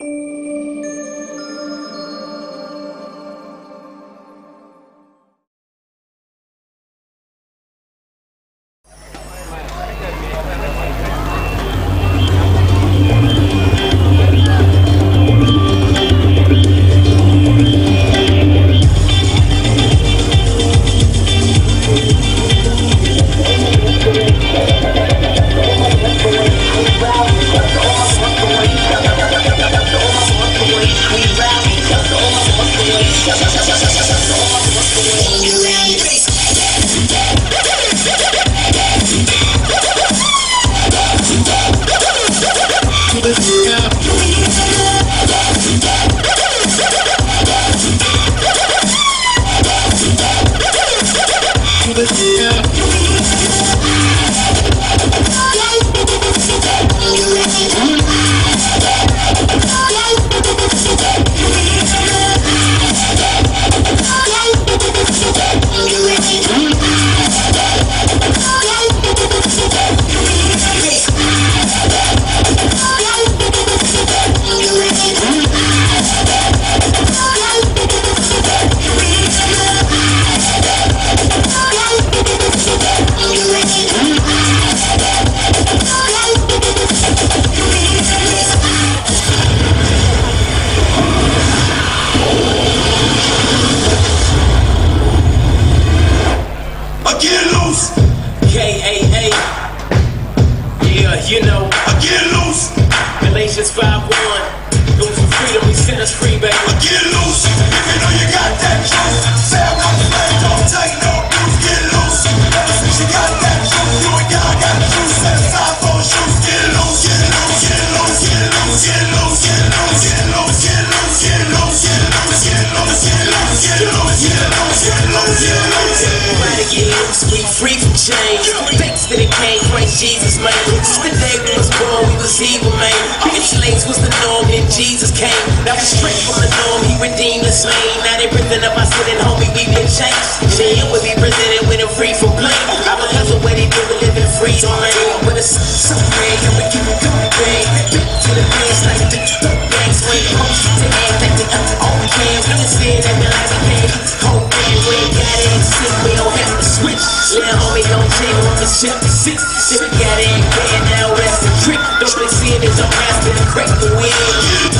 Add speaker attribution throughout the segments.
Speaker 1: Free from change, thanks to the King, Christ Jesus, man. Since the day we was born, we was evil, man. Being slaves was the norm, then Jesus came. That was straight from the norm, he redeemed us, man. Now they breathing up our sitting, homie, we been changed. Shit, would be presented with a free from blame. I was hustle what he did, we living free, man. With a something, can we keep it going, bang? To the pants like the bang, swing, post to act like the all we can. We just said that we like we can. Whole band, we ain't got it, sick, we don't have to switch. Little homie don't chill on the ship to six. Shit, we got it in bed, now that's the trick. Don't they see it as a master to break the wind.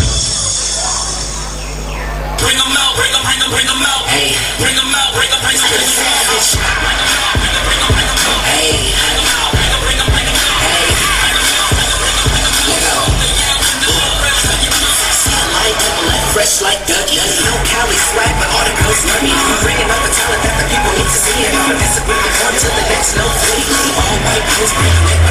Speaker 1: Bring them out, bring them out. Hey, bring them out, bring them out. Bring them out, bring them out. Hey, bring them out, bring them out. Hey, fresh like Dougie, no Cali swag, but all the girls love me. Bringing up the talent that the people need to see, and I'm a mess with the one to the next, no flee. All white girls bringing it